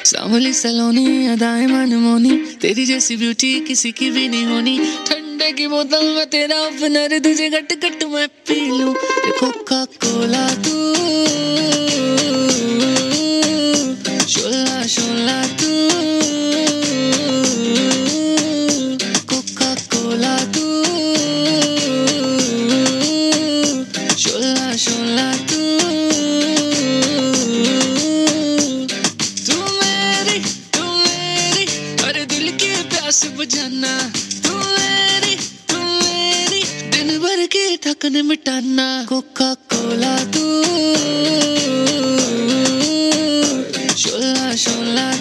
सांवली सलोनी अदाएं मनमोनी, तेरी जैसी ब्यूटी किसी की भी नहीं होनी। ठंडे की बोतल में तेरा ओपनर, तुझे गट गट मैं पी लूं। कोका कोला तू, शोला शोला तू, कोका कोला तू, शोला शोला तू। प्यास बुझाना, तू मेरी दिन भर की थकन मिटाना। कोका कोला तू, शोला शोला